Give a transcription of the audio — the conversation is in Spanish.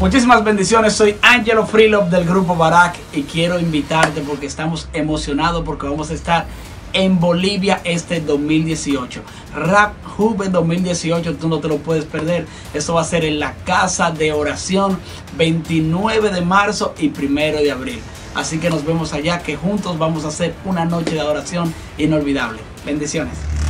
Muchísimas bendiciones, soy Angelo Freelove del grupo Barak y quiero invitarte porque estamos emocionados porque vamos a estar en Bolivia este 2018. Rap Hub en 2018, tú no te lo puedes perder. Esto va a ser en la Casa de Oración 29 de marzo y 1 de abril. Así que nos vemos allá, que juntos vamos a hacer una noche de adoración inolvidable. Bendiciones.